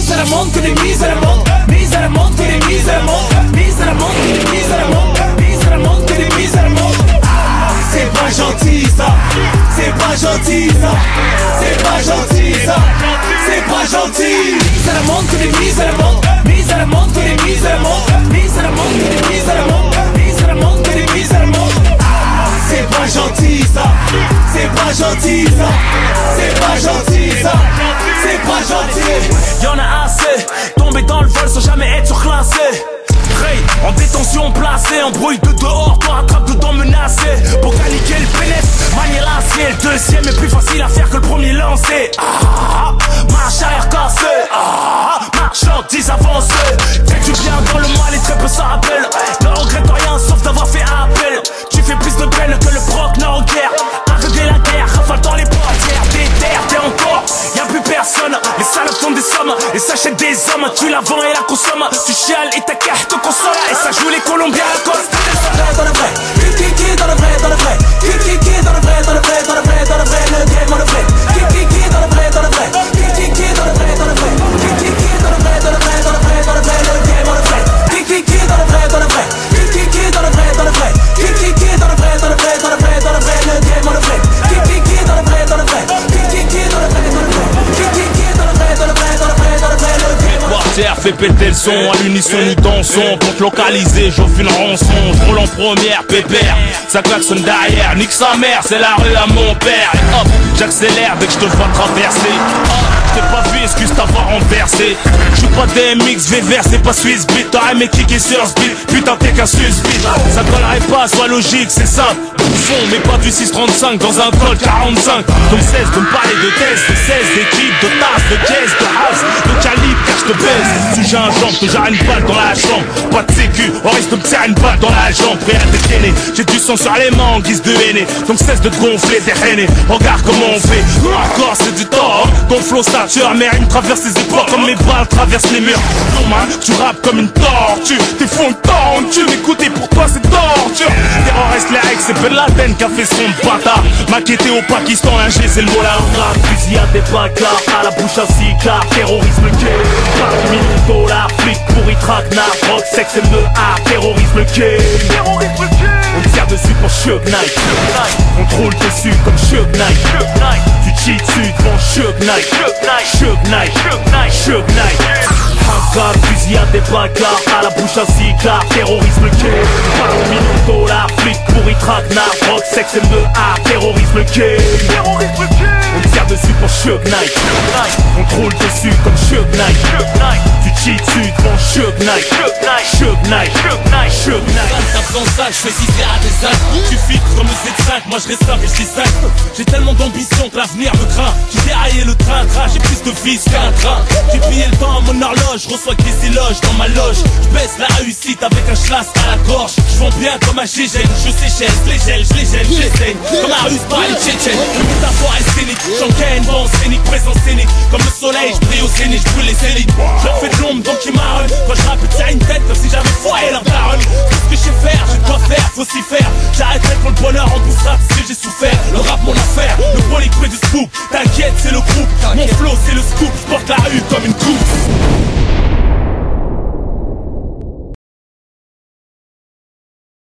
mises à la montre, que des mises à la montre. Mises à la montre, que des mises à la montre. Mises à la montre, que des mises à la montre. Mises à la montre, que des mises à la montre. C'est pas gentil ça, c'est pas gentil ça, c'est pas gentil ça, c'est pas gentil. Mise à la montre, que des mises à la montre. Mise à la montre, que des mises à la montre. Mise à la montre, que des mises à la montre. Mise à la montre, que des mises à la montre. C'est pas gentil ça, c'est pas gentil ça, c'est pas gentil ça, c'est pas gentil. Y'en a assez, tombé dans le vol sans jamais être surclassé. En détention placée, en bruit de dehors, toi attrape dedans menacé. Pour caliquer le pénètre, manier l'acier. Le deuxième est plus facile à faire que le premier lancé. Marche arrière cassée, marchandise avancée. Fais du bien dans le mal et très peu ça rappelle. Ne regrette rien sauf d'avoir fait appel. Tu fais plus de peine que le proc en guerre. Aveugler la guerre, rafale dans les portières. Déterre, t'es encore, y'a plus personne. Les salopes font des sommes et s'achètent des hommes. Tu la vends et la consommes. Tu chiales et ta carte te console. Et ça joue les Colombiens à la coste. Dans le vrai, qui dans le vrai, dans le vrai. Qui dans le vrai, dans le vrai, dans le vrai, dans le vrai. Le game on le vrai. Qui dans le vrai, dans le vrai. Qui dans le vrai, dans le vrai. Qui dans le vrai, dans le vrai, dans le vrai, dans le vrai. Le game on le vrai. Qui dans le vrai, dans le vrai. Qui dans le vrai, dans le vrai. Qui dans le vrai, dans le vrai, dans le vrai, dans le vrai. Le game on le vrai. Qui dans le vrai, dans le vrai. Qui dans le vrai, dans le vrai. Qui dans le vrai, dans le vrai, dans le vrai, dans le vrai. Le game on le vrai. Terre fait péter le son, à l'unisson nous dansons. Pour te localiser, j'offre une rançon. Je roule en première, pépère, ça klaxonne derrière. Nique sa mère, c'est la rue à mon père. Et hop, j'accélère dès que je te vois traverser. T'es pas vu, excuse t'avoir renversé. J'suis pas DMX, VVR, c'est pas Swiss Beat. T'aurais mes kicks sur ce beat, putain t'es qu'un susbit. Ça collerait pas, sois logique, c'est simple. Bouffon, mais pas du 635 dans un col 45. Donc cesse de me parler de tests, de 16, d'équipe, de tasses, de caisse, de house, de calibre, car j'te baise. Sujet un jambe, que j'arrête une balle dans la chambre. Pas de sécu, on risque de me tirer une balle dans la jambe. Prêt à dégainer, j'ai du sang sur les mains en guise de haine. Donc cesse de te gonfler, t'es hainé. Regarde comment on fait, encore c'est du temps. Ton flow sature, mais il me traverse les épaules comme mes balles traversent les murs. Non man, tu rappes comme une tortue. T'es fond de tu m'écoutes pour toi c'est torture. Terroriste les règles, c'est Ben Laden qui a fait son bâtard. Maquetté au Pakistan, un G c'est le mot la rap. Fusillade des bagarres, à la bouche à cigare. Terrorisme gay, par millions $, flic pourri traquenard. Rock, sexe et me terrorisme gay. On tire dessus pour Suge Knight. On te roule dessus comme Suge Knight. Tu cheats dessus devant Suge Knight. Suge Knight, Suge Knight. Hagar, fusillade des bagarres, à la bouche à cigare. Terrorisme gay, par millions $, flic pourri traquenard. Rock, sexe et me terrorisme gay. On tire dessus pour Suge Knight. On te roule dessus comme Suge Knight. Tu cheats dessus devant Suge Knight. Suge Knight, Suge Knight. Sans ça, je fais 6 à des actes. Tu filtres comme le Z5, moi je reste là et je dis 5. J'ai tellement d'ambition que l'avenir me craint. J'ai déraillé le train, j'ai plus de vis qu'un train. J'ai pillé le temps à mon horloge, je reçois que des éloges dans ma loge. Je baisse la réussite avec un schlass à la gorge. Je vends bien comme un GG, je séchelle, je les gèle, j'essaye. Comme un russe par les tchétchènes. Le métaphore est scénique, j'encaîne, vent scénique, présence scénique. Comme le soleil, je brille au zénith, je brûle les élites. Je leur fais de l'ombre donc ils marronnent. Quand je rappe, tiens une tête comme si j'avais foiré leur daronne. Tout ce que je sais faire, je dois faire, faut s'y faire. J'arrêterai quand le bonheur en poussera parce que j'ai souffert. Le rap mon affaire, le bolide du scoop. T'inquiète c'est le groupe, mon flow c'est le scoop. Je porte la rue comme une coupe.